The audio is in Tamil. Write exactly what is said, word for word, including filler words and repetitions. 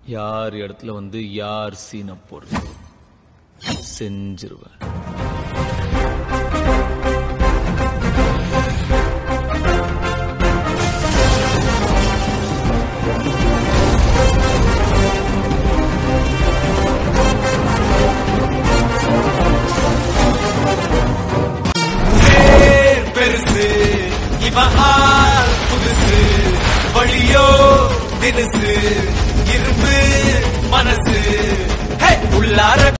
யார் இடத்துல வந்து யார் சீனை போடுறது செஞ்சிருவேன். பெருசு இவன் ஆள் புதுசு வழியோ தினுசு இரும்பு மனசு உள்ளார